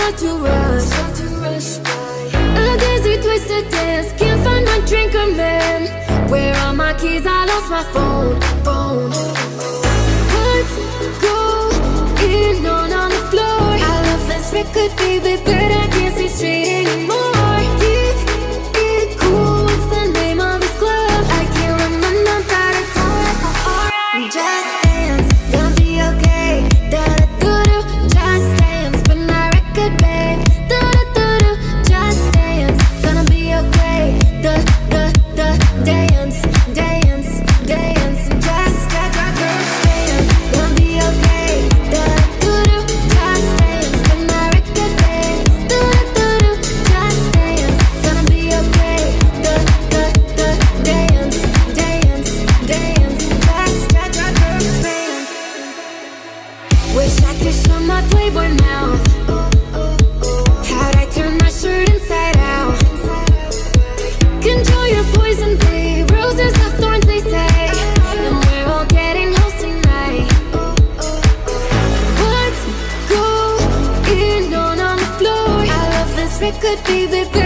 start to rush by. A dizzy, twisted dance, can't find my drink or man. Where are my keys? I lost my phone. What's going on the floor? I love this record, baby, but I can't see straight anymore. Keep it cool, what's the name of this club? I can't remember, but it's alright. Just dance, gonna be okay. Da-da-do-do, just dance, spin that record, babe. Da-da-do-do, just dance, gonna be okay. Dance, dance, dance, and just dance, gonna be okay. Da-da-do-do, just dance, spin that record, babe. Da-da-do-do, just dance, gonna be okay. Dance, dance, dance, just dance. Wish I could show my Playboy mouth. How'd I turn my shirt inside out? Control your poison, babe. Roses have thorns, they say, and we're all getting close tonight. What's going on the floor? I love this record, baby.